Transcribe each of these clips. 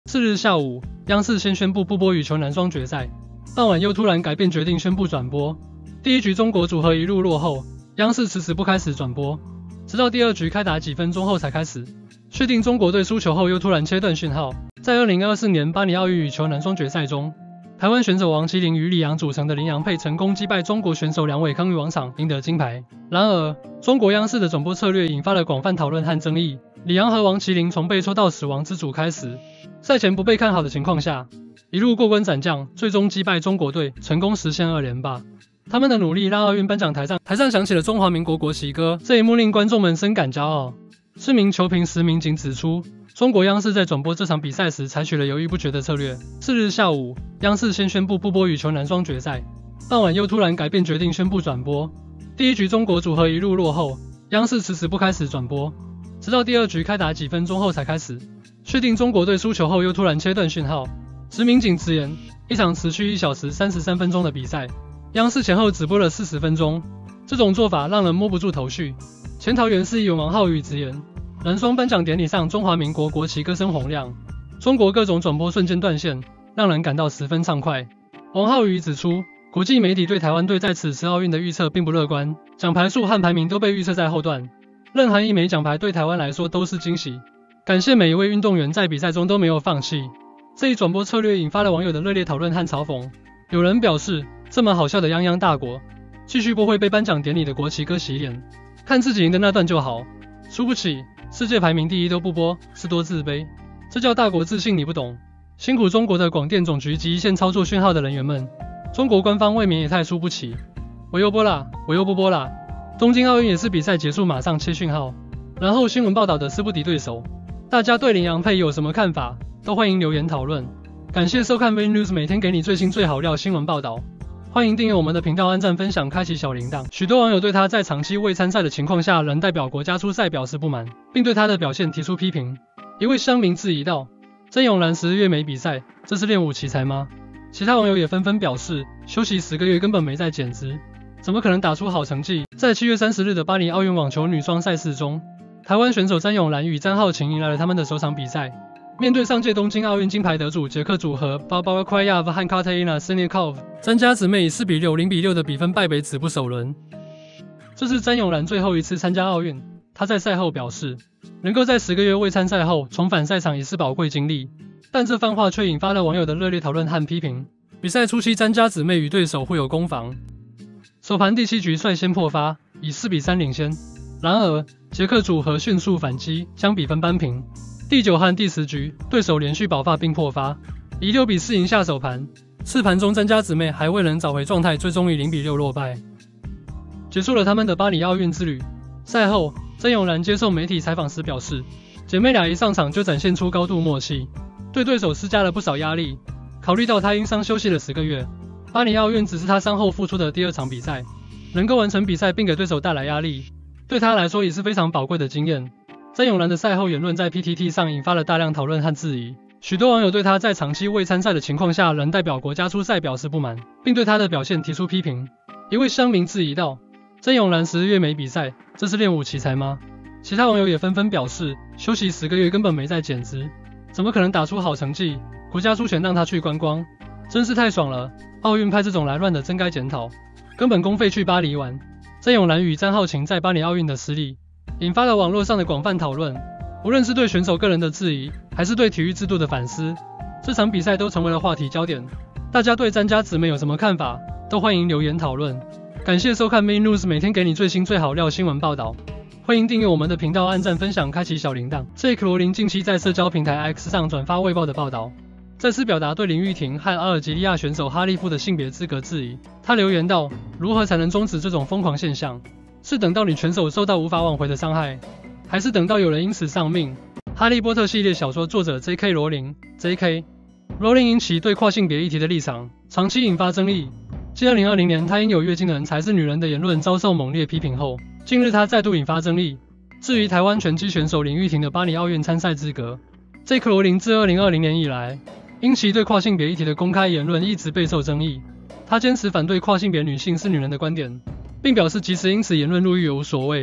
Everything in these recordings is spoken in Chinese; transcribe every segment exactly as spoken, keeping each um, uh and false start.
次日下午，央视先宣布不播羽球男双决赛，傍晚又突然改变决定，宣布转播。第一局中国组合一路落后，央视迟迟不开始转播，直到第二局开打几分钟后才开始。确定中国队输球后，又突然切断讯号。在二零二四年巴黎奥运羽球男双决赛中，台湾选手王麒麟与李洋组成的麟洋配成功击败中国选手梁伟康于王场，赢得金牌。然而，中国央视的转播策略引发了广泛讨论和争议。李洋和王麒麟从被抽到死亡之组开始，赛前不被看好的情况下，一路过关斩将，最终击败中国队，成功实现二连霸。他们的努力让奥运颁奖台上台上响起了中华民国国旗歌，这一幕令观众们深感骄傲。知名球评石明景指出，中国央视在转播这场比赛时采取了犹豫不决的策略。次日下午，央视先宣布不播羽球男双决赛，傍晚又突然改变决定，宣布转播。第一局中国组合一路落后，央视迟迟不开始转播，直到第二局开打几分钟后才开始。确定中国队输球后，又突然切断讯号。石明景直言，一场持续一小时三十三分钟的比赛，央视前后只播了四十分钟，这种做法让人摸不住头绪。前桃园市议员王浩宇直言，男双颁奖典礼上中华民国国旗歌声洪亮，中国各种转播瞬间断线，让人感到十分畅快。王浩宇指出，国际媒体对台湾队在此次奥运的预测并不乐观，奖牌数和排名都被预测在后段，任何一枚奖牌对台湾来说都是惊喜。感谢每一位运动员在比赛中都没有放弃。这一转播策略引发了网友的热烈讨论和嘲讽，有人表示，这么好笑的泱泱大国，继续播会被颁奖典礼的国旗歌洗脸，看自己赢的那段就好，输不起，世界排名第一都不播，是多自卑，这叫大国自信，你不懂。辛苦中国的广电总局及一线操作讯号的人员们，中国官方未免也太输不起。我又播啦，我又不播啦。东京奥运也是比赛结束马上切讯号，然后新闻报道的是不敌对手。大家对麟洋配有什么看法？都欢迎留言讨论。感谢收看 V News， 每天给你最新最好料新闻报道。欢迎订阅我们的频道，按赞分享，开启小铃铛。许多网友对他在长期未参赛的情况下仍代表国家出赛表示不满，并对他的表现提出批评。一位乡民质疑道：“曾永然十月没比赛，这是练武奇才吗？”其他网友也纷纷表示，休息十个月根本没在减脂，怎么可能打出好成绩？在七月三十日的巴黎奥运网球女双赛事中，台湾选手詹永然与詹皓晴迎来了他们的首场比赛。面对上届东京奥运金牌得主捷克组合 Barbara Krejcik 和 Katerina Siniakova， 詹家姊妹以四比六、零比六的比分败北止步首轮。这是詹永然最后一次参加奥运，她在赛后表示，能够在十个月未参赛后重返赛场已是宝贵经历，但这番话却引发了网友的热烈讨论和批评。比赛初期，詹家姊妹与对手互有攻防，首盘第七局率先破发，以四比三领先，然而捷克组合迅速反击，将比分扳平。第九和第十局，对手连续爆发并破发，以六比四赢下首盘。次盘中，詹家姊妹还未能找回状态，最终以零比六落败，结束了他们的巴黎奥运之旅。赛后，曾永然接受媒体采访时表示，姐妹俩一上场就展现出高度默契，对对手施加了不少压力。考虑到她因伤休息了十个月，巴黎奥运只是她伤后复出的第二场比赛，能够完成比赛并给对手带来压力，对她来说也是非常宝贵的经验。曾永然的赛后言论在 P T T 上引发了大量讨论和质疑，许多网友对他在长期未参赛的情况下仍代表国家出赛表示不满，并对他的表现提出批评。一位乡民质疑道：“曾永然十月没比赛，这是练武奇才吗？”其他网友也纷纷表示，休息十个月根本没在减脂，怎么可能打出好成绩？国家出钱让他去观光，真是太爽了！奥运派这种来乱的真该检讨，根本公费去巴黎玩。曾永然与詹皓晴在巴黎奥运的失利，引发了网络上的广泛讨论，无论是对选手个人的质疑，还是对体育制度的反思，这场比赛都成为了话题焦点。大家对詹家姊妹有什么看法？都欢迎留言讨论。感谢收看 Main News， 每天给你最新最好料新闻报道。欢迎订阅我们的频道，按赞分享，开启小铃铛。J K 罗琳近期在社交平台 X 上转发卫报的报道，再次表达对林玉婷和阿尔及利亚选手哈利夫的性别资格质疑。他留言道：“如何才能终止这种疯狂现象？是等到女拳手受到无法挽回的伤害，还是等到有人因此丧命？”哈利波特系列小说作者 J K 罗琳 J K 罗琳因其对跨性别议题的立场，长期引发争议。继二零二零年她因有月经的人才是女人的言论遭受猛烈批评后，近日她再度引发争议。至于台湾拳击选手林玉婷的巴黎奥运参赛资格， J K 罗琳自二零二零年以来，因其对跨性别议题的公开言论一直备受争议。她坚持反对跨性别女性是女人的观点，并表示即使因此言论入狱也无所谓。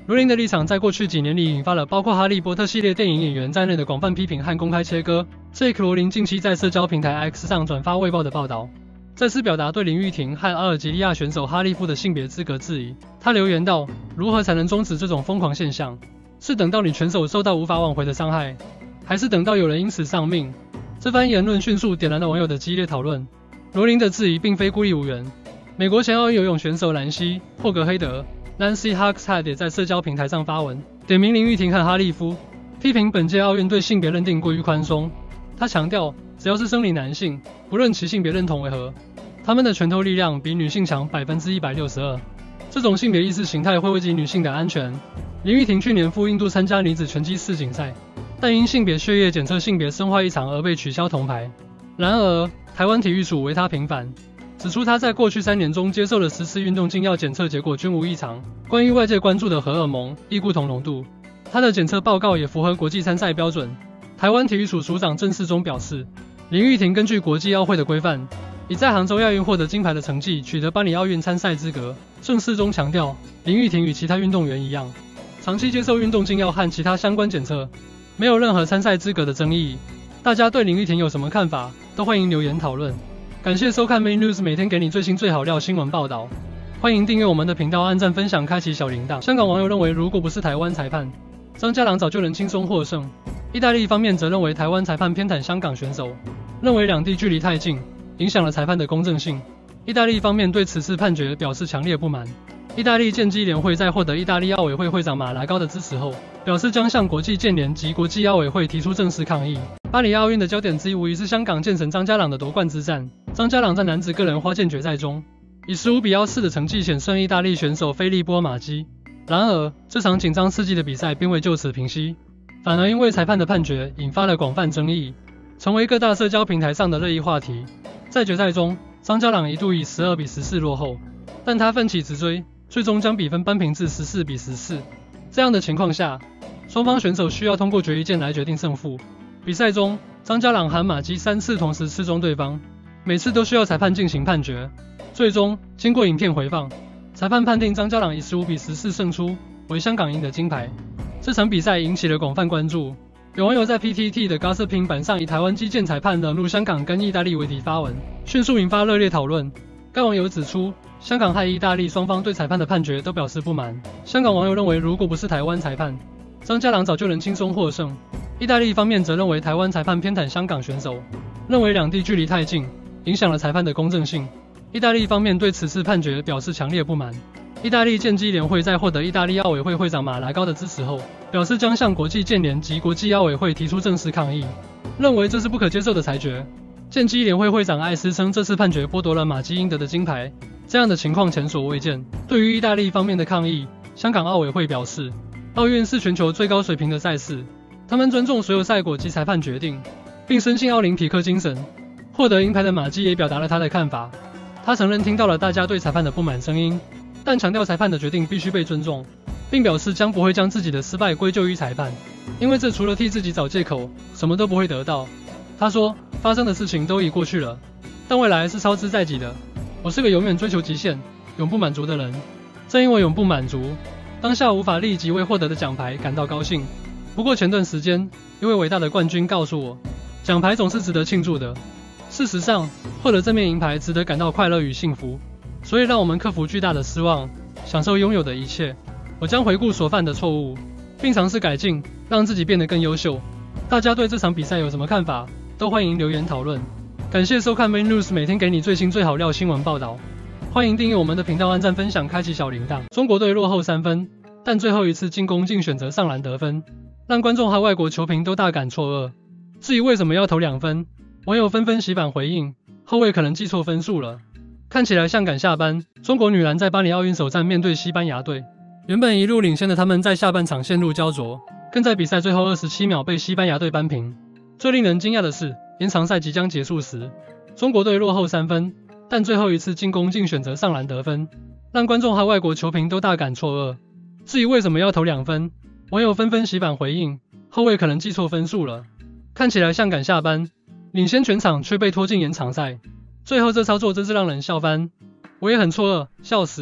罗琳的立场在过去几年里引发了包括哈利波特系列电影演员在内的广泛批评和公开切割。J K 罗琳近期在社交平台 X 上转发《卫报》的报道，再次表达对林玉婷和阿尔及利亚选手哈利夫的性别资格质疑。他留言道：“如何才能终止这种疯狂现象？是等到女拳手受到无法挽回的伤害，还是等到有人因此丧命？”这番言论迅速点燃了网友的激烈讨论。罗琳的质疑并非孤立无援，美国前奥运游泳选手兰西·霍格黑德 （Nancy Hogshead） 也在社交平台上发文，点名林玉婷和哈利夫，批评本届奥运对性别认定过于宽松。他强调，只要是生理男性，不论其性别认同为何，他们的拳头力量比女性强 百分之一百六十二。这种性别意识形态会危及女性的安全。林玉婷去年赴印度参加女子拳击世锦赛，但因性别血液检测性别生化异常而被取消铜牌。然而，台湾体育署为她平反，指出她在过去三年中接受了十次运动禁药检测，结果均无异常。关于外界关注的荷尔蒙异固酮浓度，她的检测报告也符合国际参赛标准。台湾体育署署长郑世忠表示，林玉婷根据国际奥会的规范，以在杭州亚运获得金牌的成绩取得巴黎奥运参赛资格。郑世忠强调，林玉婷与其他运动员一样，长期接受运动禁药和其他相关检测，没有任何参赛资格的争议。大家对林玉婷有什么看法？都欢迎留言讨论。感谢收看 Main News， 每天给你最新最好料新闻报道。欢迎订阅我们的频道，按赞分享，开启小铃铛。香港网友认为，如果不是台湾裁判，张家朗早就能轻松获胜。意大利方面则认为台湾裁判偏袒香港选手，认为两地距离太近，影响了裁判的公正性。意大利方面对此次判决表示强烈不满。意大利剑击联会在获得意大利奥委会会长马拉高的支持后，表示将向国际剑联及国际奥委会提出正式抗议。巴黎奥运的焦点之一无疑是香港剑神张家朗的夺冠之战。张家朗在男子个人花剑决赛中，以十五比十四的成绩险胜意大利选手菲利波马基。然而，这场紧张刺激的比赛并未就此平息，反而因为裁判的判决引发了广泛争议，成为各大社交平台上的热议话题。在决赛中，张家朗一度以十二比十四落后，但他奋起直追，最终将比分扳平至十四比十四。这样的情况下，双方选手需要通过决一剑来决定胜负。比赛中，张家朗和马基三次同时刺中对方，每次都需要裁判进行判决。最终，经过影片回放，裁判判定张家朗以十五比十四胜出，为香港赢得金牌。这场比赛引起了广泛关注，有网友在 P T T 的 Gossip 平板上以台湾击剑裁判惹怒香港跟意大利为题发文，迅速引发热烈讨论。该网友指出，香港和意大利双方对裁判的判决都表示不满。香港网友认为，如果不是台湾裁判，张家朗早就能轻松获胜。意大利方面则认为台湾裁判偏袒香港选手，认为两地距离太近，影响了裁判的公正性。意大利方面对此次判决表示强烈不满。意大利剑击联会在获得意大利奥委会会长马拉高的支持后，表示将向国际剑联及国际奥委会提出正式抗议，认为这是不可接受的裁决。剑击联会会长艾斯称，这次判决剥夺了马基应得的金牌，这样的情况前所未见。对于意大利方面的抗议，香港奥委会表示，奥运是全球最高水平的赛事，他们尊重所有赛果及裁判决定，并深信奥林匹克精神。获得银牌的马基也表达了他的看法，他承认听到了大家对裁判的不满声音，但强调裁判的决定必须被尊重，并表示将不会将自己的失败归咎于裁判，因为这除了替自己找借口，什么都不会得到。他说，发生的事情都已过去了，但未来是操之在己的。我是个永远追求极限、永不满足的人，正因为永不满足，当下无法立即为获得的奖牌感到高兴。不过前段时间，一位伟大的冠军告诉我，奖牌总是值得庆祝的。事实上，获得这面银牌值得感到快乐与幸福，所以让我们克服巨大的失望，享受拥有的一切。我将回顾所犯的错误，并尝试改进，让自己变得更优秀。大家对这场比赛有什么看法？都欢迎留言讨论。感谢收看 Main News， 每天给你最新最好料新闻报道。欢迎订阅我们的频道，按赞分享，开启小铃铛。中国队落后三分，但最后一次进攻竟选择上篮得分，让观众和外国球评都大感错愕。至于为什么要投两分，网友纷纷洗版回应，后卫可能记错分数了。看起来像赶下班。中国女篮在巴黎奥运首战面对西班牙队，原本一路领先的他们在下半场陷入焦灼，更在比赛最后二十七秒被西班牙队扳平。最令人惊讶的是，延长赛即将结束时，中国队落后三分，但最后一次进攻竟选择上篮得分，让观众和外国球评都大感错愕。至于为什么要投两分，网友纷纷洗版回应，后卫可能记错分数了。看起来像赶下班，领先全场却被拖进延长赛。最后这操作真是让人笑翻，我也很错愕，笑死。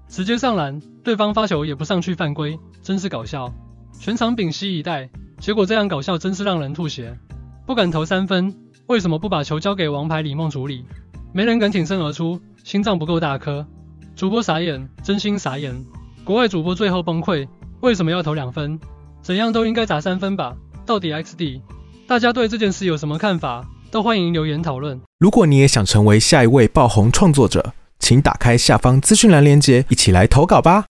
直接上篮，对方发球也不上去犯规，真是搞笑。全场屏息以待，结果这样搞笑真是让人吐血。不敢投三分，为什么不把球交给王牌李梦处理？没人敢挺身而出，心脏不够大颗。主播傻眼，真心傻眼。国外主播最后崩溃，为什么要投两分？怎样都应该砸三分吧？到底 X D？ 大家对这件事有什么看法？都欢迎留言讨论。 如果你也想成为下一位爆红创作者，请打开下方资讯栏链接，一起来投稿吧。